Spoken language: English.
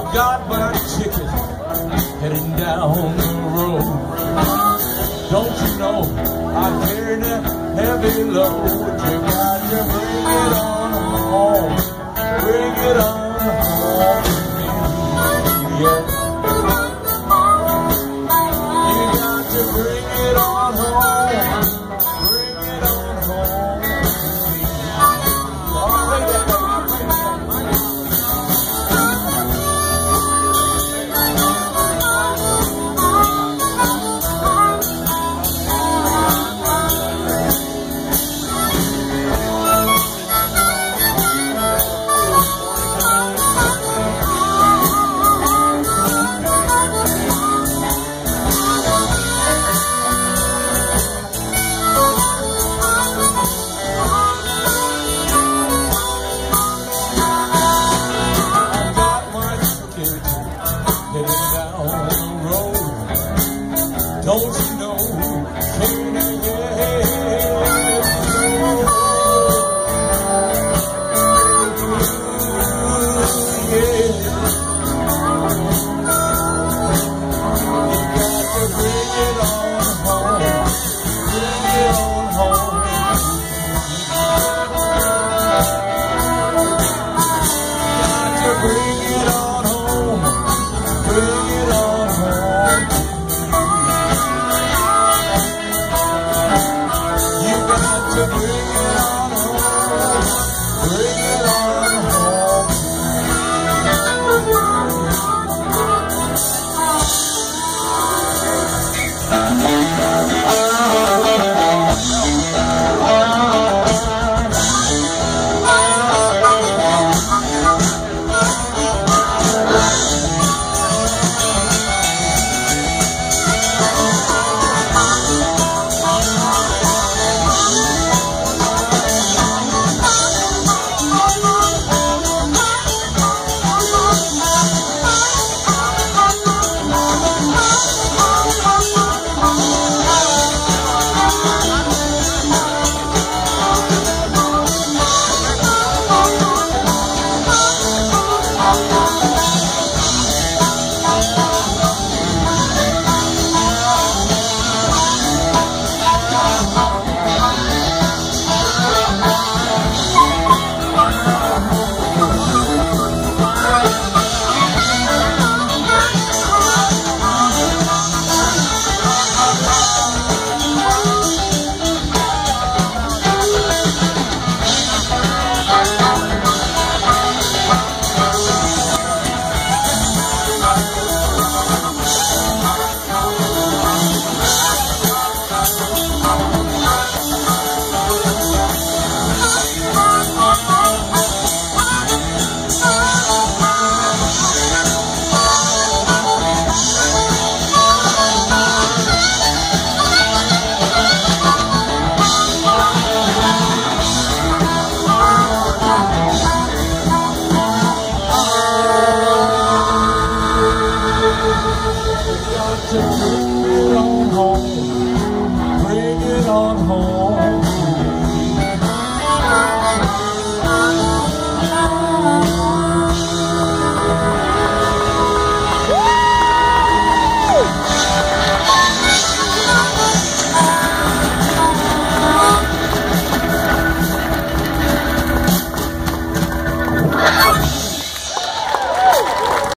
got my ticket heading down the road. Don't you know I'm carrying a heavy load? You got to bring it on home. Bring it on home to me, yeah. You got to bring it on home. Bring it on home to me. Oh, play that, baby. Don't you know, Payne, yeah. Bring it on home.